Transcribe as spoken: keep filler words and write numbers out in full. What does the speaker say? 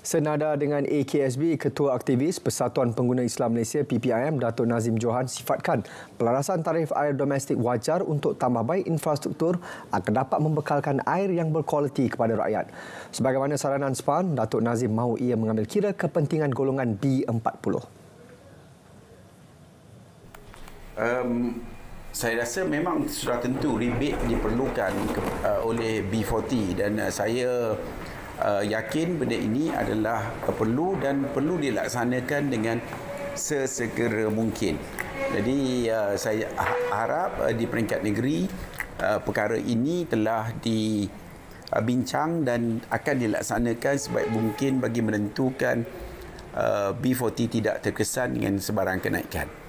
Senada dengan A K S B, Ketua Aktivis Persatuan Pengguna Islam Malaysia P P I M, Datuk Nazim Johan sifatkan pelarasan tarif air domestik wajar untuk tambah baik infrastruktur akan dapat membekalkan air yang berkualiti kepada rakyat. Sebagaimana saranan S P A N, Datuk Nazim mahu ia mengambil kira kepentingan golongan B empat puluh. Um, saya rasa memang sudah tentu rebate diperlukan uh, oleh B empat puluh dan uh, saya Uh, yakin benda ini adalah uh, perlu dan perlu dilaksanakan dengan sesegera mungkin. Jadi uh, saya harap uh, di peringkat negeri uh, perkara ini telah dibincang dan akan dilaksanakan sebaik mungkin bagi menentukan uh, B empat puluh tidak terkesan dengan sebarang kenaikan.